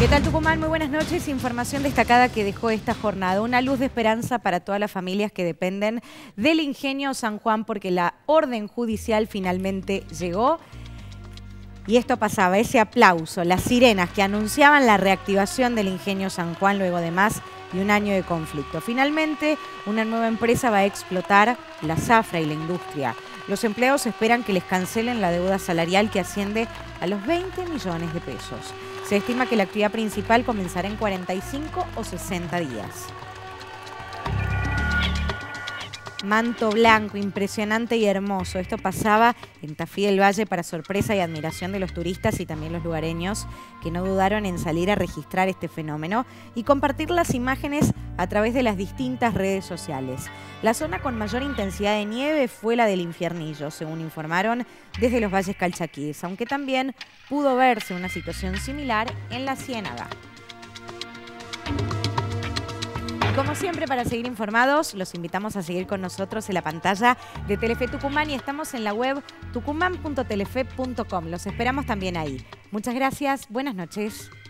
¿Qué tal, Tucumán? Muy buenas noches. Información destacada que dejó esta jornada. Una luz de esperanza para todas las familias que dependen del Ingenio San Juan, porque la orden judicial finalmente llegó. Y esto pasaba, ese aplauso, las sirenas que anunciaban la reactivación del Ingenio San Juan luego de más de un año de conflicto. Finalmente, una nueva empresa va a explotar la zafra y la industria. Los empleados esperan que les cancelen la deuda salarial que asciende a los 20 millones de pesos. Se estima que la actividad principal comenzará en 45 o 60 días. Manto blanco, impresionante y hermoso. Esto pasaba en Tafí del Valle para sorpresa y admiración de los turistas y también los lugareños, que no dudaron en salir a registrar este fenómeno y compartir las imágenes a través de las distintas redes sociales. La zona con mayor intensidad de nieve fue la del Infiernillo, según informaron desde los Valles Calchaquíes, aunque también pudo verse una situación similar en la Ciénaga. Como siempre, para seguir informados, los invitamos a seguir con nosotros en la pantalla de Telefe Tucumán y estamos en la web tucumán.telefe.com. Los esperamos también ahí. Muchas gracias, buenas noches.